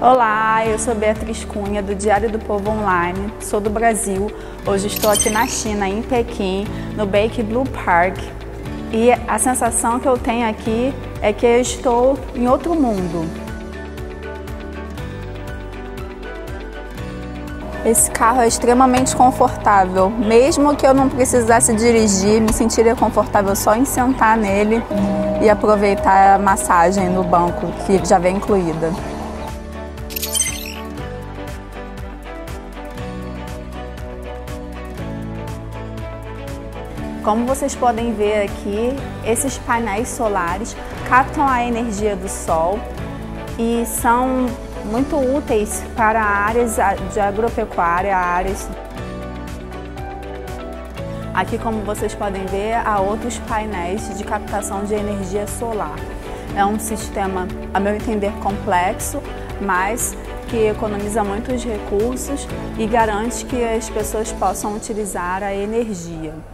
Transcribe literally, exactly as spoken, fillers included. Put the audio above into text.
Olá, eu sou Beatriz Cunha, do Diário do Povo Online, sou do Brasil. Hoje estou aqui na China, em Pequim, no Bake Blue Park. E a sensação que eu tenho aqui é que eu estou em outro mundo. Esse carro é extremamente confortável. Mesmo que eu não precisasse dirigir, me sentiria confortável só em sentar nele e aproveitar a massagem no banco, que já vem incluída. Como vocês podem ver aqui, esses painéis solares captam a energia do sol e são muito úteis para áreas de agropecuária, áreas. Aqui, como vocês podem ver, há outros painéis de captação de energia solar. É um sistema, a meu entender, complexo, mas que economiza muitos recursos e garante que as pessoas possam utilizar a energia.